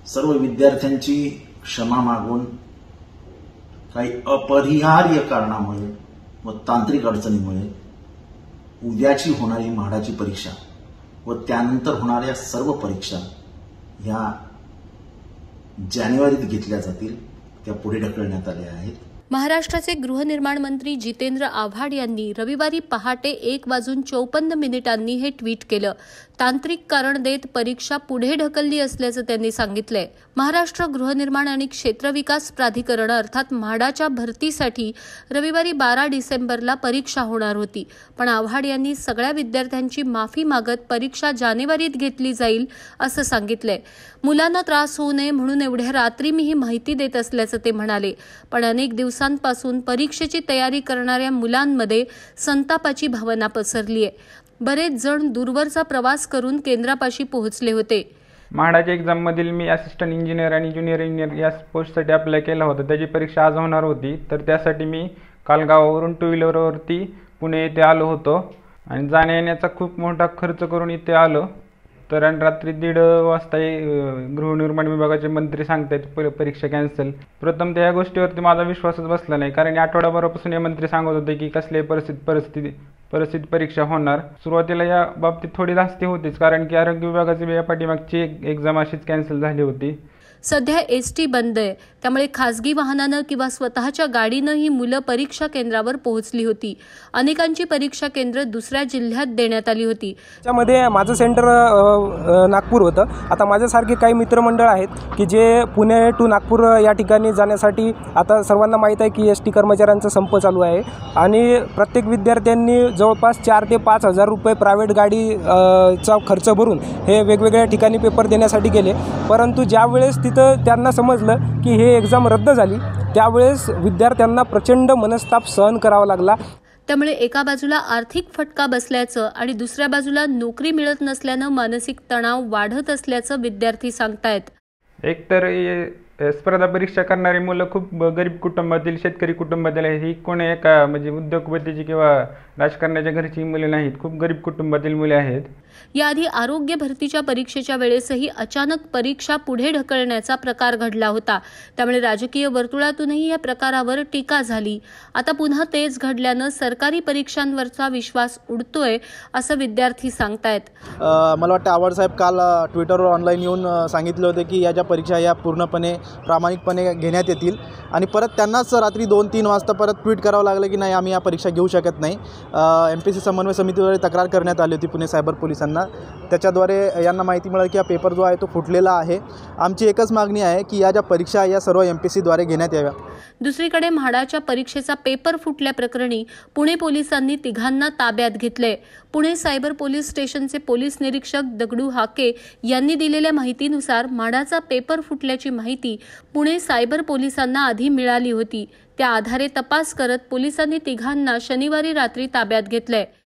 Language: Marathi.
सर्व विद्यार्थ्यांची क्षमा मागून काही अपरिहार्य कारणामुळे व तांत्रिक अडचणीमुळे उद्याची होणारी म्हाडाची परीक्षा व त्यानंतर होणाऱ्या सर्व परीक्षा ह्या जानेवारीत घेतल्या जातील, त्या पुढे ढकलण्यात आल्या आहेत। महाराष्ट्राचे गृहनिर्माण मंत्री जितेंद्र आव्हाड यांनी रविवारी पहाटे 1:54 हे ट्विट केलं। तांत्रिक कारण देत परीक्षा पुढे ढकलली असल्याचं त्यांनी सांगितलंय। महाराष्ट्र गृहनिर्माण आणि क्षेत्र विकास प्राधिकरण अर्थात म्हाडाच्या भरतीसाठी रविवारी 12 डिसेंबरला परीक्षा होणार होती, पण आव्हाड यांनी सगळ्या विद्यार्थ्यांची माफी मागत परीक्षा जानेवारीत घेतली जाईल असं सांगितलंय। मुलांना त्रास होऊ नये म्हणून एवढ्या रात्री मी ही माहिती देत असल्याचं ते म्हणाले, पण अनेक दिवसांपासून परीक्षेची तयारी करणाऱ्या मुलांमध्ये संतापाची भावना पसरली आहे। बरेच जण दूरवरचा प्रवास करून केंद्रापाशी पोहोचले होते। म्हाडाच्या एक्झाममधील मी असिस्टंट इंजिनियर आणि ज्युनियर इंजिनियर या पोस्टसाठी अप्लाय केला होता। त्याची परीक्षा आज होणार होती, तर त्यासाठी मी काल गावावरून 2 व्हीलरवरती पुणे येथे आलो होतो आणि जाण्या येण्याचा खूप मोठा खर्च करून इथे आलो। तर रात्री 1:30 वाजता गृहनिर्माण विभागाचे मंत्री सांगतात परीक्षा कॅन्सल। प्रथम त्या गोष्टीवरती माझा विश्वासच बसला नाही, कारण आठवड्याभरापासून हे मंत्री सांगत होते की कसल्याही परिस्थिती परीक्षा होणार। सुरुवातीला या बाबतीत थोडी धास्ती होतीच, कारण की आरोग्य विभागाची या पाठीमागची एक्झाम अशीच कॅन्सल झाली होती। सध्या एसटी बंद आहे, त्यामुळे खासगी वाहनानं किंवा स्वतःच्या गाडीनं ही मुलं परीक्षा केंद्रावर पोहोचली होती। अनेकांची परीक्षा केंद्र दुसऱ्या जिल्ह्यात देण्यात आली होती। त्यामध्ये माझं सेंटर नागपूर होतं। आता माझ्यासारखे काही मित्रमंडळ आहेत की जे पुणे टू नागपूर या ठिकाणी जाण्यासाठी, आता सर्वांना माहीत आहे की एसटी कर्मचाऱ्यांचा संप चालू आहे आणि प्रत्येक विद्यार्थ्यांनी जवळपास 4 ते 5 हजार रुपये प्रायव्हेट गाडीचा खर्च भरून हे वेगवेगळ्या ठिकाणी पेपर देण्यासाठी गेले। परंतु ज्यावेळेस तिथं त्यांना समजलं की हे एक्झाम रद्द झाली, त्यावेळेस विद्यार्थ्यांना प्रचंड मनस्ताप सहन करावा लागला। त्यामुळे एका बाजूला आर्थिक फटका बसल्याचं आणि दुसऱ्या बाजूला नोकरी मिळत नसल्यानं मानसिक तणाव वाढत असल्याचं विद्यार्थी सांगतायत। एकतर स्पर्धा परीक्षा करणारी मुलं खूप गरीब कुटुंबातील, शेतकरी कुटुंबातील आहेत। ही कोणी एका म्हणजे उद्योगपतीची किंवा राजकारण्याच्या घरची मुले नाहीत, खूप गरीब कुटुंबातील मुले आहेत। याआधी आरोग्य भरतीच्या परीक्षेच्या वेळेसही अचानक परीक्षा पुढे ढकलण्याचा प्रकार घडला होता, त्यामुळे राजकीय वर्तुळातूनही या प्रकारावर टीका झाली। आता पुन्हा तेच घडल्यानं सरकारी परीक्षांवरचा विश्वास उडतोय असं विद्यार्थी सांगतायत। मला वाटतं आव्हाड साहेब काल ट्विटरवर ऑनलाईन येऊन सांगितले होते की या ज्या परीक्षा या पूर्णपणे प्रामाणिकपणे घेण्यात येतील आणि परत त्यांनाच रात्री 2-3 वाजता परत ट्विट करावं लागलं की नाही, आम्ही या परीक्षा घेऊ शकत नाही। MPSC समन्वय समितीद्वारे तक्रार करण्यात आली होती पुणे सायबर पोलिसांना, त्याच्याद्वारे यांना माहिती मिळाली की हा पेपर जो आहे तो फुटलेला आहे। आमची एकच मागणी आहे की या ज्या परीक्षा या सर्व MPSCद्वारे घेण्यात याव्या। दुसरीकडे म्हाडाच्या परीक्षेचा पेपर फुटल्याप्रकरणी पुणे पोलिसांनी तिघांना ताब्यात घेतले। पुणे सायबर पोलीस स्टेशनचे पोलीस निरीक्षक दगडू हाके यांनी दिलेल्या माहितीनुसार म्हाडाचा पेपर फुटल्याची माहिती पुणे सायबर पोलिसांना आधी मिळाली होती। त्या आधारे तपास करत पोलिसांनी तिघांना शनिवारी रात्री ताब्यात घेतले।